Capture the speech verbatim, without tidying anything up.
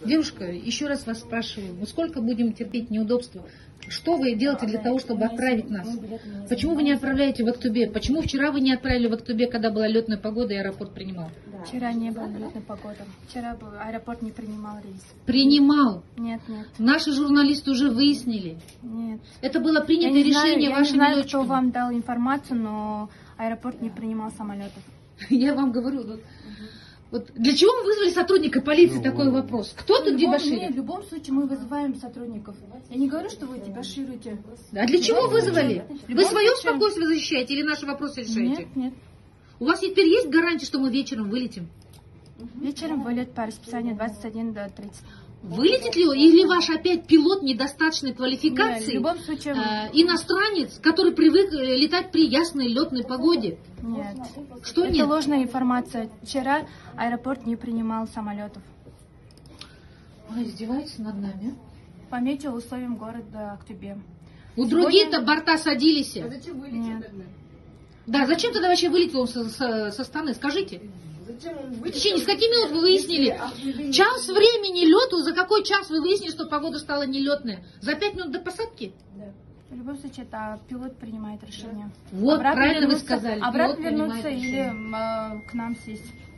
Девушка, еще раз вас спрашиваю, мы сколько будем терпеть неудобства? Что вы делаете для того, чтобы отправить нас? Почему вы не отправляете в Актубе? Почему вчера вы не отправили в Актубе, когда была летная погода и аэропорт принимал? Вчера не было летной погоды. Вчера был, аэропорт не принимал рейс. Принимал? Нет, нет. Наши журналисты уже выяснили. Нет. Это было принято я решение знаю, вашими Я не знаю, летчиками. кто вам дал информацию, но аэропорт не принимал самолетов. Я вам говорю, вот, вот для чего мы вызвали сотрудника полиции, такой вопрос? Кто тут дебоширит? В любом случае мы вызываем сотрудников. Я не говорю, что вы дебошируете. А для чего вызвали? Вы свое случае... спокойствие защищаете или наши вопросы решаете? Нет, нет. У вас теперь есть гарантия, что мы вечером вылетим? Вечером вылет по расписанию двадцать один до тридцати. Вылетит ли или ваш опять пилот недостаточной квалификации? Нет, в любом случае... э, иностранец, который привык летать при ясной летной погоде? Нет. Что Это нет? ложная информация. Вчера аэропорт не принимал самолетов. Вы издеваетесь над нами? По метеоусловиям города Актубе. У других-то борта садились. А зачем вылетел Нет. тогда? Да, зачем тогда вообще вылетел он со, со, со стороны? Скажите. Зачем он В вылетел? течение скольки минут вы выяснили? Час времени лету, за какой час вы выяснили, что погода стала нелетная? За пять минут до посадки? Да. В любом случае, это пилот принимает решение. Вот, Обратно правильно вы вернуться- сказали. Обратно пилот вернуться принимает или решение. э, к нам сесть.